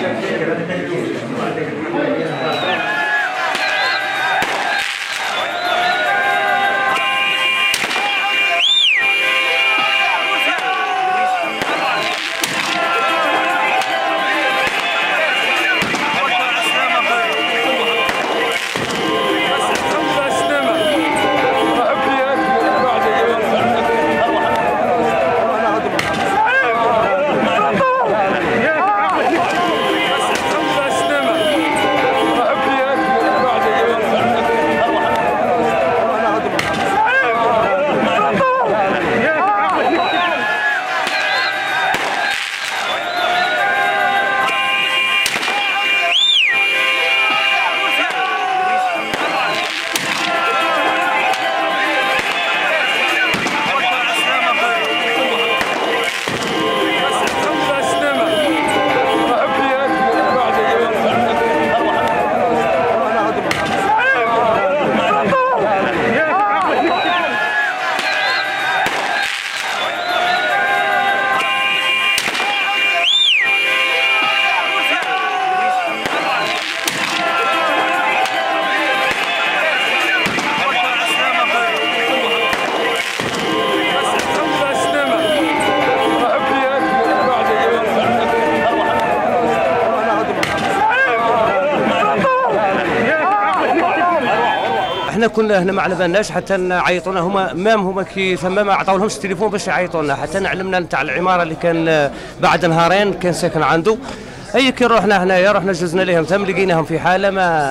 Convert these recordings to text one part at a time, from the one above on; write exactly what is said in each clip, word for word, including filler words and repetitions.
احنا كنا هنا ما على بالناش حتى عيطونا هما مام هما كي ثما ما عطاو لهمش التليفون باش يعيطوا لنا، حتى علمنا نتاع العماره اللي كان بعد نهارين كان ساكن عنده. اي كي رحنا هنايا رحنا جزنا لهم ثم لقيناهم في حاله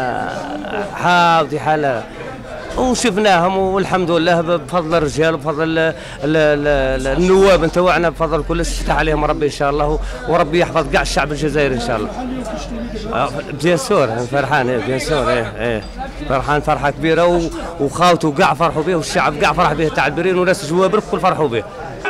ما حاضي حاله، وشفناهم والحمد لله بفضل الرجال وبفضل ال ال ال النواب نتاعنا بفضل كل يفتح عليهم ربي ان شاء الله، وربي يحفظ كاع الشعب الجزائري ان شاء الله. بيان سور فرحان بيان سور ايه ايه فرحان فرحه كبيره، وخاوته كاع فرحوا به والشعب كاع فرح به تاع البرين وناس جوابر الكل فرحوا به.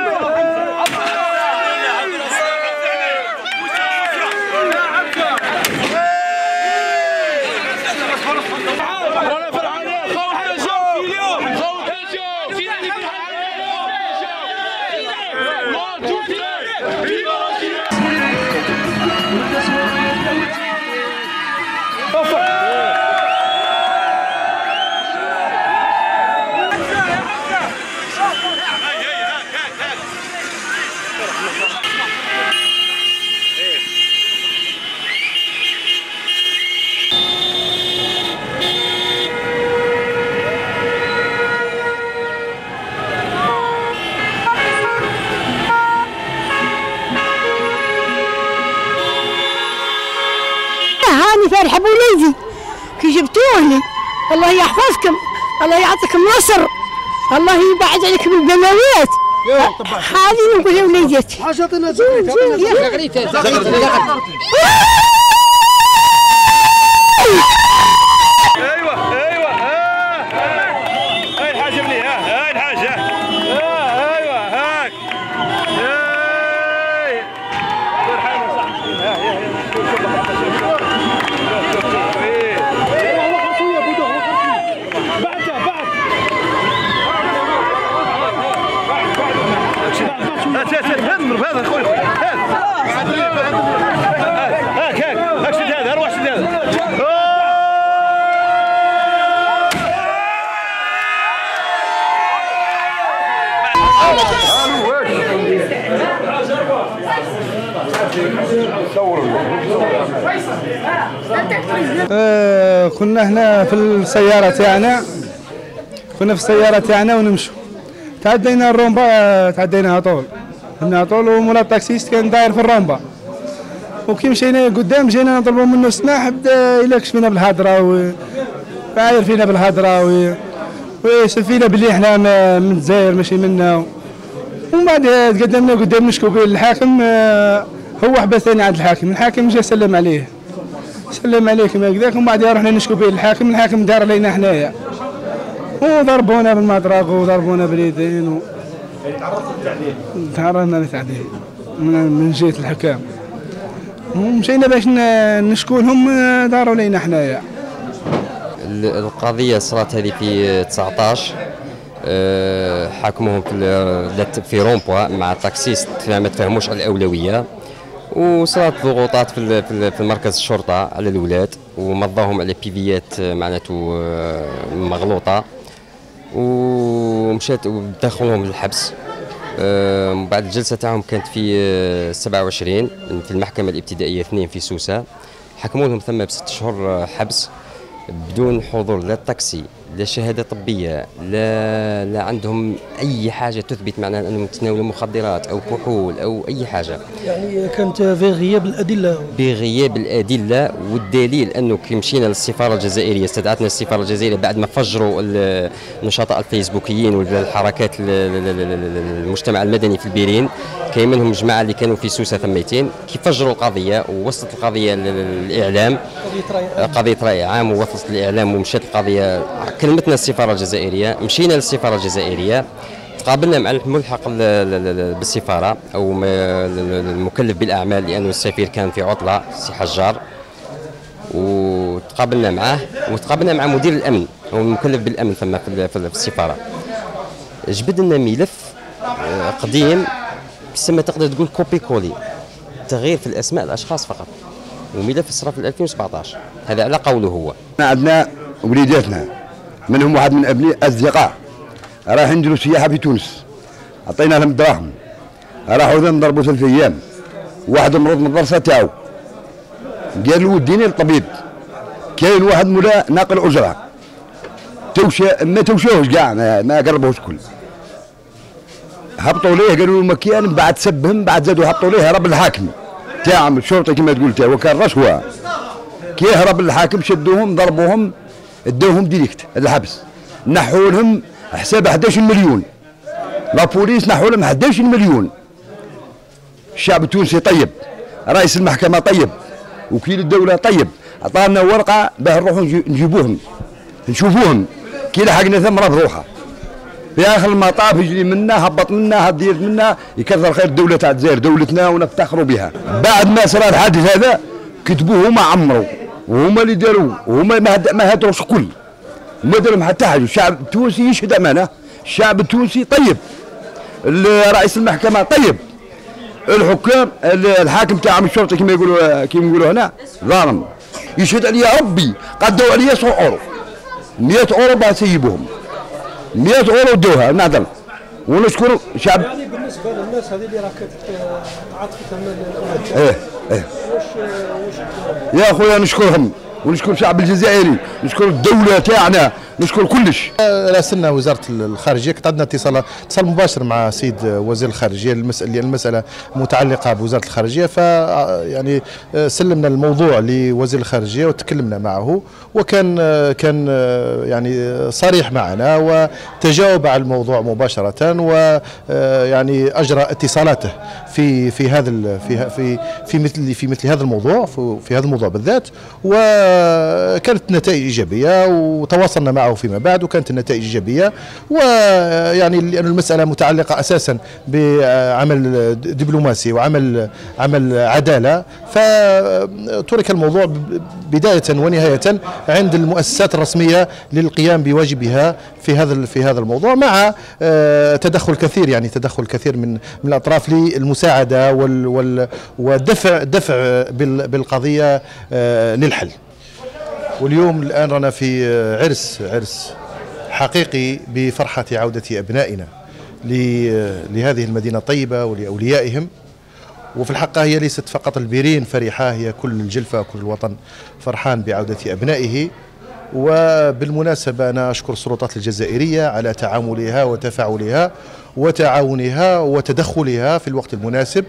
هاني فرحة بوليدي كي جبتوهني، الله يحفظكم، الله يعطيكم نصر، الله يبعد عليكم البلاوات. هذه نقول لوليداتي حاجة عطينا زغريتها زغريتها ايوه ايوه هاي الحاجة مليحة، هاي الحاجة ايوه هاك هاي فرحانة صح مسكين هذا خويا هاك هاك هاك شد هذا اروح شد هذا آه كنا هنا في السيارة تاعنا، كنا في السيارة تاعنا ونمشوا، تعدينا الرومبا تعديناها طول هنا طول، ومولا التاكسيست كان داير في الرومبا، وكي مشينا قدام جينا نطلبوا منه السماح، بدا يلكش فينا بالهضره وعاير فينا بالهضره ويسب فينا بلي احنا من الجزائر ماشي منا، ومن بعد تقدمنا قدام نشكو به الحاكم، هو حبسنا عند الحاكم، الحاكم جا سلم عليه سلم عليه كما هكذاك، ومن بعد رحنا نشكو به الحاكم، الحاكم دار علينا حنايا وضربونا بالمطرق وضربونا باليدين و... تعرضنا للتعذيب من جهة الحكام، ومشينا باش نشكو لهم داروا علينا حنايا. القضية صارت هذه في تسعطاش، حاكموهم في في رومبوا مع التاكسيست ما تفهموش على الأولوية، وصارت ضغوطات في في مركز الشرطه على الاولاد، ومضاهم على بيفيات معناته مغلوطه، ومشات ودخلوهم للحبس. من بعد الجلسه تاعهم كانت في سبعة وعشرين في المحكمه الابتدائيه اثنين في سوسه، حكموا لهم ثم بست شهور حبس بدون حضور لا تاكسي لا شهاده طبيه لا لا عندهم اي حاجه تثبت معناها انهم يتناولوا مخدرات او كحول او اي حاجه. يعني كانت في غياب الادله. بغياب الادله، والدليل انه كي مشينا للسفاره الجزائريه، استدعتنا السفاره الجزائريه بعد ما فجروا النشطاء الفيسبوكيين والحركات المجتمع المدني في البيرين، كاين منهم جماعه اللي كانوا في سوسه ثميتين، كي فجروا القضيه ووصلت القضيه للاعلام، قضيه راي عام ووصلت للاعلام ومشات القضيه، كلمتنا السفاره الجزائريه، مشينا للسفاره الجزائريه، تقابلنا مع الملحق بالسفاره او المكلف بالاعمال لانه السفير كان في عطله سي حجار، وتقابلنا معاه وتقابلنا مع مدير الامن او المكلف بالامن ثم في السفاره. جبد لنا ملف قديم تسمى تقدر تقول كوبي كولي، تغيير في الاسماء الاشخاص فقط، وملف صرا في ألفين وسبعطاش، هذا على قوله هو. عندنا وليداتنا منهم واحد من ابني اصدقاء راح ينزلوا سياحه في تونس، عطينا لهم دراهم، راحوا نضربوا ثلاث ايام، واحد مرض من الضرسه تاعو قال له وديني للطبيب، كاين واحد مولا ناقل اجره توشى ما توشوش كاع ما قربوش كل، هبطوا ليه قالوا له مكيان، بعد سبهم بعد زادوا هبطوا ليه هرب الحاكم تاعهم الشرطه كما تقول تاعو وكان رشوه، كي هرب الحاكم شدوهم ضربوهم ادوهم ديريكت الحبس، نحوا لهم حساب أحد عشر مليون، لا بوليس نحوا لهم أحد عشر مليون. الشعب التونسي طيب، رئيس المحكمه طيب، وكيل الدوله طيب، عطانا ورقه باه نروحوا نجيبوهم نشوفوهم، كي لحقنا ثم راه بروحه في اخر المطاف يجري منا هبط منا هدير منا، يكثر خير الدوله تاع الجزائر دولتنا ونفتخروا بها. بعد ما صرا الحادث هذا كتبوه هما عمروا وهما اللي داروه وهما ما هدروش كل، ما دارهم حتى حاجه. الشعب التونسي يشهد امانه، الشعب التونسي طيب، رئيس المحكمه طيب، الحكام الحاكم تاعهم الشرطه كما يقولوا كما يقولوا هنا ظالم، يشهد عليا ربي قدوا عليا مئة اورو مئة اورو باه نسيبوهم، مئة اورو دوها نعدل، ونشكر الشعب. يعني بالنسبه للناس هذه اللي راه عاطفتهم ايه ايه يا خويا نشكرهم ونشكر الشعب الجزائري، نشكر الدوله تاعنا، نشكر كلش. راسلنا وزاره الخارجيه، كانت عندنا اتصال اتصال مباشر مع سيد وزير الخارجيه، المساله المساله متعلقه بوزاره الخارجيه، ف يعني سلمنا الموضوع لوزير الخارجيه وتكلمنا معه، وكان كان يعني صريح معنا وتجاوب على الموضوع مباشره، ويعني اجرى اتصالاته في في هذا في في في مثل في مثل هذا الموضوع في هذا الموضوع بالذات، وكانت النتائج ايجابيه وتواصلنا معه فيما بعد، وكانت النتائج ايجابيه، ويعني لأن المساله متعلقه اساسا بعمل دبلوماسي وعمل عمل عداله، فترك الموضوع بدايه ونهايه عند المؤسسات الرسميه للقيام بواجبها في هذا في هذا الموضوع، مع تدخل كثير يعني تدخل كثير من من الاطراف للمساعده والدفع دفع بالقضيه للحل. واليوم الآن رانا في عرس عرس حقيقي بفرحة عودة أبنائنا لهذه المدينة الطيبة ولأوليائهم، وفي الحقيقة هي ليست فقط البيرين فرحة، هي كل الجلفة وكل الوطن فرحان بعودة أبنائه. وبالمناسبة أنا أشكر السلطات الجزائرية على تعاملها وتفاعلها وتعاونها وتدخلها في الوقت المناسب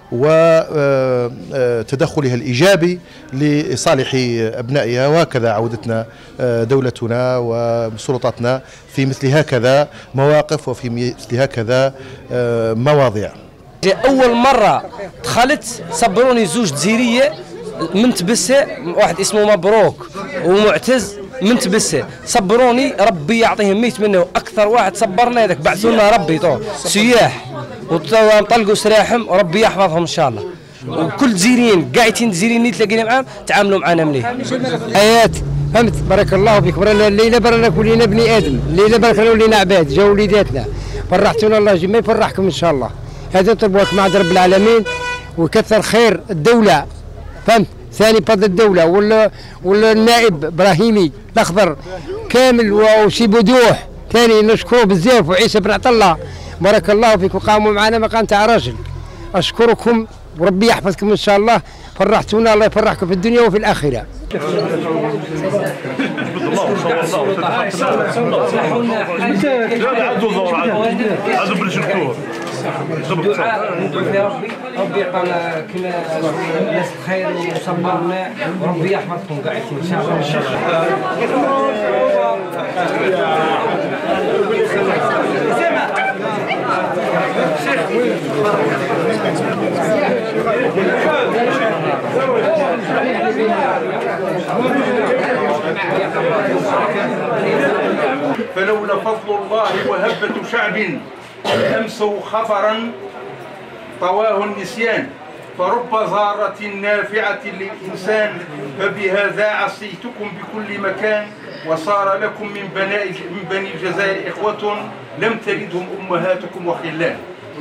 وتدخلها الإيجابي لصالح أبنائها، وهكذا عودتنا دولتنا وسلطاتنا في مثل هكذا مواقف وفي مثل هكذا مواضيع. أول مرة دخلت صبروني زوج جزيرية من تبسة، واحد اسمه مبروك ومعتز من تبسة، صبروني ربي يعطيهم ميت منه، أكثر واحد صبرنا هذاك بعثوا لنا ربي طول سياح وطلقوا سراحهم وربي يحفظهم ان شاء الله، وكل جزيريين قاعدين جزيريين اللي تلاقينا معاهم تعاملوا معنا مليح. ايات فهمت، بارك الله فيك، الليله برنا كلنا بني ادم، الليله بارك الله ولينا عباد، جاوا وليداتنا فرحتونا، الله يجمع يفرحكم ان شاء الله. هذا طلبوك مع رب العالمين، ويكثر خير الدوله، فهمت؟ ثاني بطل الدوله ولا ولا النائب ابراهيمي الاخضر كامل وسي بودوح ثاني نشكره بزاف، وعيسى بن عطله بارك الله فيكم قاموا معنا مقام تاع راجل. اشكركم وربي يحفظكم ان شاء الله، فرحتونا الله يفرحكم في الدنيا وفي الاخره. دعاء ندعو في ربي، ربي يعطينا كنا ناس الخير وصبرنا، وربي يحفظكم قاعدين ان شاء الله. ان شاء فلولا فضل الله وهبة شعب أمسوا خبرا طواه النسيان، فرب زارة نافعة للإنسان، فبهذا عصيتكم بكل مكان، وصار لكم من بني من بني الجزائر إخوة لم تلدهم أمهاتكم وخلان.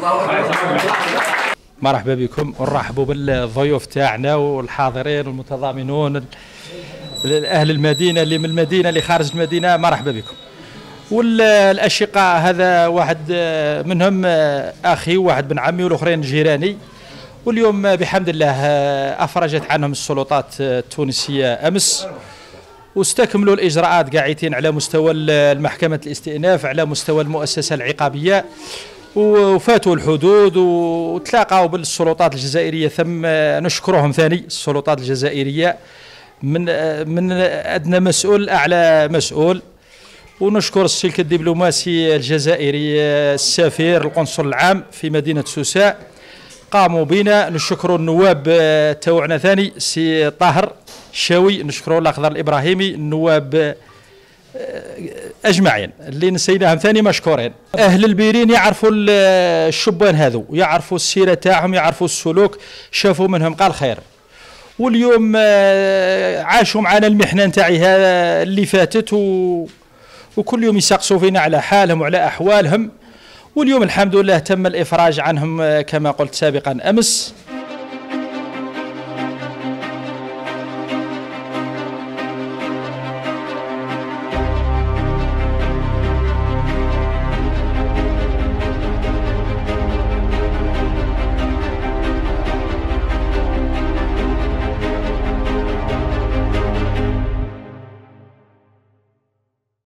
مرحبا بكم ونرحبوا بالضيوف تاعنا والحاضرين والمتضامنون اهل المدينه اللي من المدينه اللي خارج المدينه، مرحبا بكم. والاشقاء هذا واحد منهم اخي وواحد بن عمي والاخرين جيراني، واليوم بحمد الله افرجت عنهم السلطات التونسيه امس، واستكملوا الاجراءات قاعدين على مستوى المحكمه الاستئناف، على مستوى المؤسسه العقابيه، وفاتوا الحدود وتلاقوا بالسلطات الجزائريه. ثم نشكرهم ثاني السلطات الجزائريه من من ادنى مسؤول لاعلى مسؤول، ونشكر السلك الدبلوماسي الجزائري السفير القنصل العام في مدينه سوسه قاموا بنا. نشكروا النواب تاعنا ثاني سي طاهر الشاوي، نشكروا الاخضر الابراهيمي، النواب اجمعين اللي نسيناهم ثاني مشكورين. اهل البيرين يعرفوا الشبان هذو، يعرفوا السيره تاعهم، يعرفوا السلوك، شافوا منهم قال خير. واليوم عاشوا معنا المحنه نتاعي اللي فاتت، و وكل يوم يسقسوا فينا على حالهم وعلى احوالهم، واليوم الحمد لله تم الافراج عنهم كما قلت سابقا امس.